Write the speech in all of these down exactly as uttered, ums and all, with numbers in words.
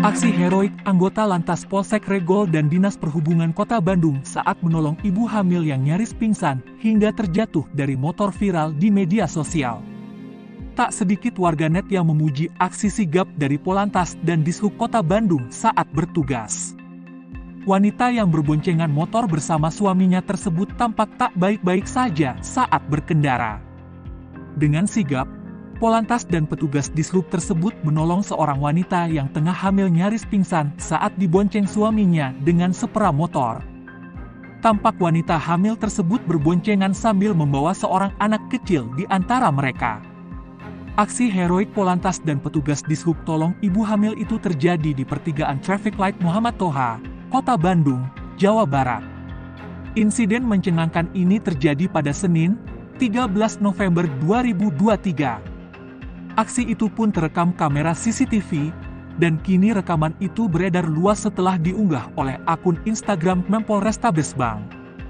Aksi heroik anggota Lantas Polsek Regol dan Dinas Perhubungan Kota Bandung saat menolong ibu hamil yang nyaris pingsan hingga terjatuh dari motor viral di media sosial. Tak sedikit warganet yang memuji aksi sigap dari Polantas dan Dishub Kota Bandung saat bertugas. Wanita yang berboncengan motor bersama suaminya tersebut tampak tak baik-baik saja saat berkendara. Dengan sigap, Polantas dan petugas Dishub tersebut menolong seorang wanita yang tengah hamil nyaris pingsan saat dibonceng suaminya dengan sepeda motor. Tampak wanita hamil tersebut berboncengan sambil membawa seorang anak kecil di antara mereka. Aksi heroik Polantas dan petugas Dishub tolong ibu hamil itu terjadi di pertigaan Traffic Light Muhammad Toha, Kota Bandung, Jawa Barat. Insiden mencengangkan ini terjadi pada Senin, tiga belas November dua ribu dua puluh tiga. Aksi itu pun terekam kamera C C T V, dan kini rekaman itu beredar luas setelah diunggah oleh akun Instagram Mempolrestabes Bang.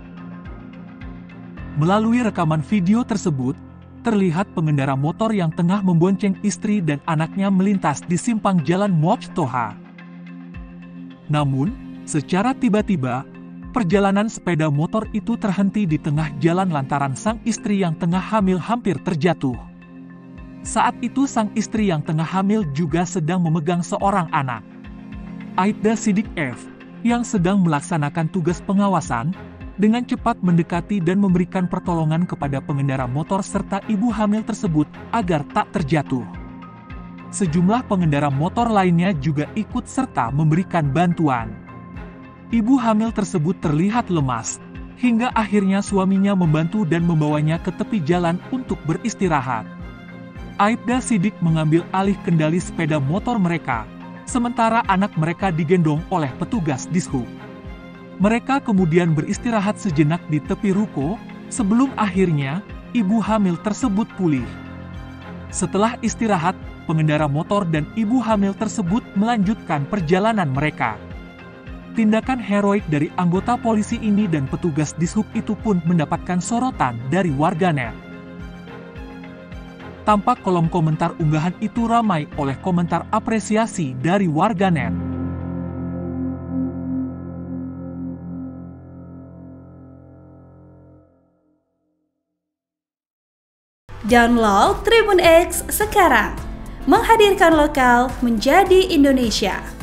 Melalui rekaman video tersebut, terlihat pengendara motor yang tengah membonceng istri dan anaknya melintas di simpang jalan Moch Toha. Namun, secara tiba-tiba, perjalanan sepeda motor itu terhenti di tengah jalan lantaran sang istri yang tengah hamil hampir terjatuh. Saat itu sang istri yang tengah hamil juga sedang memegang seorang anak. Aibda Sidik F, yang sedang melaksanakan tugas pengawasan, dengan cepat mendekati dan memberikan pertolongan kepada pengendara motor serta ibu hamil tersebut agar tak terjatuh. Sejumlah pengendara motor lainnya juga ikut serta memberikan bantuan. Ibu hamil tersebut terlihat lemas, hingga akhirnya suaminya membantu dan membawanya ke tepi jalan untuk beristirahat. Aibda Sidik mengambil alih kendali sepeda motor mereka, sementara anak mereka digendong oleh petugas Dishub. Mereka kemudian beristirahat sejenak di tepi ruko, sebelum akhirnya ibu hamil tersebut pulih. Setelah istirahat, pengendara motor dan ibu hamil tersebut melanjutkan perjalanan mereka. Tindakan heroik dari anggota polisi ini dan petugas Dishub itu pun mendapatkan sorotan dari warganet. Tampak kolom komentar unggahan itu ramai oleh komentar apresiasi dari warganet. Download Tribun X sekarang, menghadirkan lokal menjadi Indonesia.